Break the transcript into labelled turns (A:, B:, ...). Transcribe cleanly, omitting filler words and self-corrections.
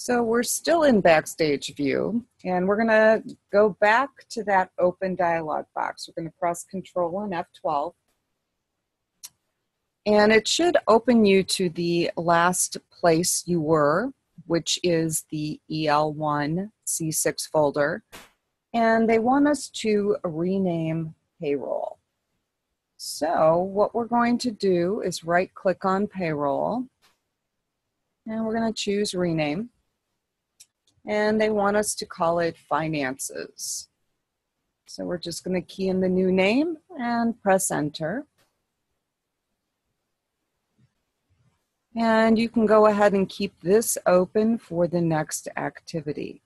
A: So we're still in Backstage View, and we're going to go back to that open dialog box. We're going to press Control and F12, and it should open you to the last place you were, which is the EL1 C6 folder, and they want us to rename payroll. So what we're going to do is right-click on payroll, and we're going to choose rename. And they want us to call it finances. So we're just going to key in the new name and press enter. And you can go ahead and keep this open for the next activity.